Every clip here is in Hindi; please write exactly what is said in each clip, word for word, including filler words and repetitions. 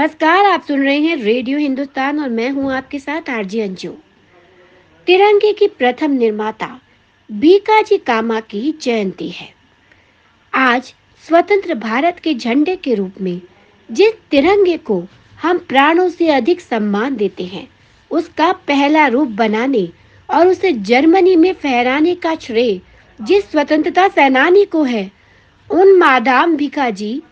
नमस्कार, आप सुन रहे हैं रेडियो हिंदुस्तान और मैं हूं आपके साथ आरजे अंजू। तिरंगे की प्रथम निर्माता भीकाजी कामा की जयंती है। आज स्वतंत्र भारत के झंडे के रूप में जिस तिरंगे को हम प्राणों से अधिक सम्मान देते हैं, उसका पहला रूप बनाने और उसे जर्मनी में फहराने का श्रेय जिस स्वतंत्रता सेनानी को है, उन मादाम भीकाजी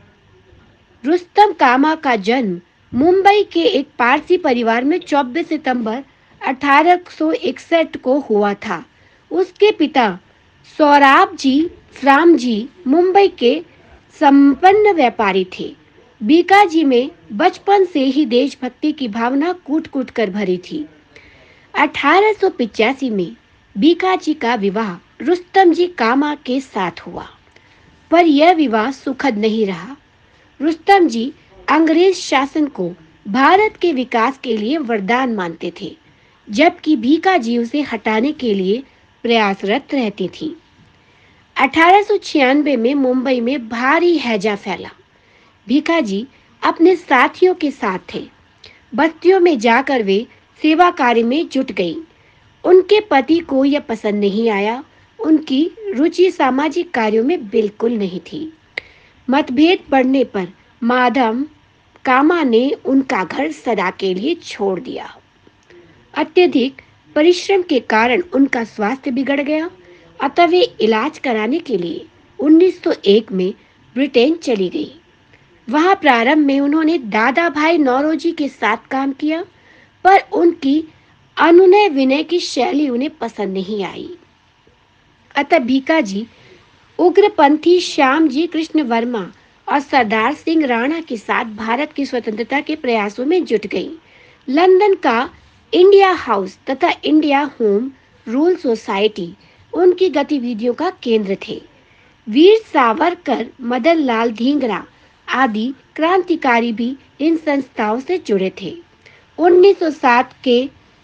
रुस्तम कामा का जन्म मुंबई के एक पारसी परिवार में चौबीस सितंबर अठारह सौ इकसठ को हुआ था। उसके पिता सौराब जी फ्राम जी मुंबई के संपन्न व्यापारी थे। बीकाजी में बचपन से ही देशभक्ति की भावना कूट-कूट कर भरी थी। अठारह सौ पिचासी में बीकाजी का विवाह रुस्तम जी कामा के साथ हुआ, पर यह विवाह सुखद नहीं रहा। रुस्तम जी अंग्रेज शासन को भारत के विकास के लिए वरदान मानते थे, जबकि भीकाजी उसे हटाने के लिए प्रयासरत रहती थी। अठारह सौ छियानवे में मुंबई में भारी हैजा फैला। भीकाजी अपने साथियों के साथ थे। बस्तियों में जाकर वे सेवा कार्य में जुट गई। उनके पति को यह पसंद नहीं आया। उनकी रुचि सामाजिक कार्यों में बिल्कुल नहीं थी। मतभेद बढ़ने पर माधव कामा ने उनका घर सदा के लिए छोड़ दिया। अत्यधिक परिश्रम के कारण उनका स्वास्थ्य बिगड़ गया, अतः वे इलाज कराने के लिए उन्नीस सौ एक में ब्रिटेन चली गई। वहां प्रारंभ में उन्होंने दादा भाई नौरोजी के साथ काम किया, पर उनकी अनुनय विनय की शैली उन्हें पसंद नहीं आई। अतः भीकाजी उग्रपंथी श्याम जी कृष्ण वर्मा और सरदार सिंह राणा के साथ भारत की स्वतंत्रता के प्रयासों में जुट गई। लंदन का इंडिया हाउस तथा इंडिया होम रूल सोसाइटी उनकी गतिविधियों का केंद्र थे। वीर सावरकर, मदन लाल धींगरा आदि क्रांतिकारी भी इन संस्थाओं से जुड़े थे। उन्नीस सौ सात के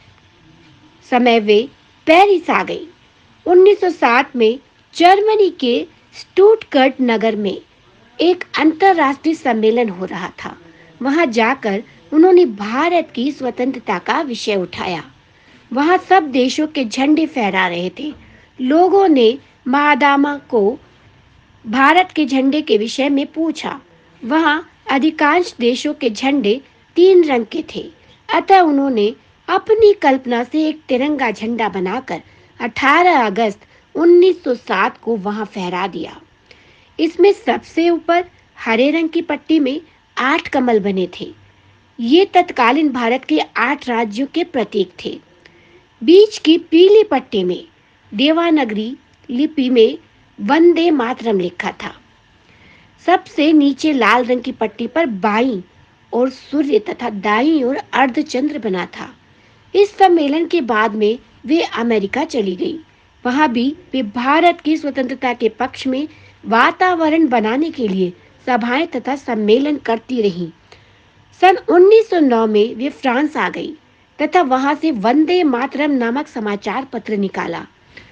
समय वे पेरिस आ गई। उन्नीस सौ सात में जर्मनी के स्टुटगर्ट नगर में एक अंतर्राष्ट्रीय सम्मेलन हो रहा था। वहां जाकर उन्होंने भारत की स्वतंत्रता का विषय उठाया। वहां सब देशों के झंडे फहरा रहे थे। लोगों ने मादामा को भारत के झंडे के विषय में पूछा। वहां अधिकांश देशों के झंडे तीन रंग के थे, अतः उन्होंने अपनी कल्पना से एक तिरंगा झंडा बनाकर अठारह अगस्त उन्नीस सौ सात को वहां फहरा दिया। इसमें सबसे ऊपर हरे रंग की पट्टी में आठ कमल बने थे। ये तत्कालीन भारत के आठ राज्यों के प्रतीक थे। बीच की पीली पट्टी में देवनागरी लिपि में वंदे मातरम लिखा था। सबसे नीचे लाल रंग की पट्टी पर बाईं ओर सूर्य तथा दाईं ओर अर्धचंद्र बना था। इस सम्मेलन के बाद में वे अमेरिका चली गई। वहां भी वे भारत की स्वतंत्रता के पक्ष में वातावरण बनाने के लिए सभाएं तथा सम्मेलन करती रहीं। सन उन्नीस सौ नौ में वे फ्रांस आ गई तथा वहां से वंदे मातरम नामक समाचार पत्र निकाला।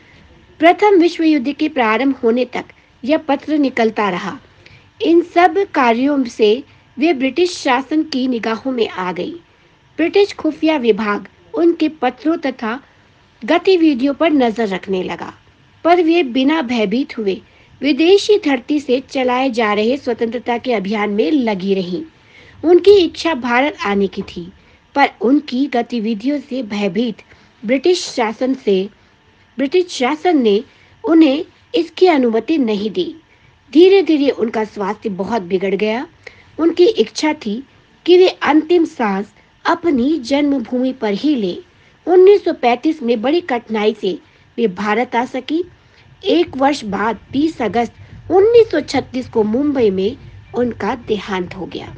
प्रथम विश्व युद्ध के प्रारंभ होने तक यह पत्र निकलता रहा। इन सब कार्यों से वे ब्रिटिश शासन की निगाहों में आ गई। ब्रिटिश खुफिया विभाग उनके पत्रों तथा गतिविधियों पर नजर रखने लगा, पर वे बिना भयभीत हुए विदेशी धरती से चलाए जा रहे स्वतंत्रता के अभियान में लगी रहीं। उनकी इच्छा भारत आने की थी, पर उनकी गतिविधियों से भयभीत ब्रिटिश शासन से ब्रिटिश शासन ने उन्हें इसकी अनुमति नहीं दी। धीरे धीरे उनका स्वास्थ्य बहुत बिगड़ गया। उनकी इच्छा थी कि वे अंतिम सांस अपनी जन्मभूमि पर ही ले। उन्नीस सौ पैंतीस में बड़ी कठिनाई से वे भारत आ सकी। एक वर्ष बाद तीस अगस्त उन्नीस सौ छत्तीस को मुंबई में उनका देहांत हो गया।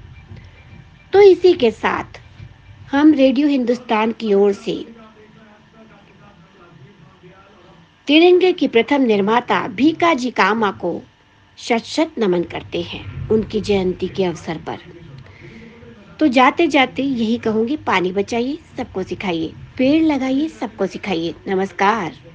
तो इसी के साथ हम रेडियो हिंदुस्तान की ओर से तिरंगे की प्रथम निर्माता भीकाजी कामा को शत शत नमन करते हैं उनकी जयंती के अवसर पर। तो जाते जाते यही कहूंगी, पानी बचाइए, सबको सिखाइए, पेड़ लगाइए, सबको सिखाइए। नमस्कार।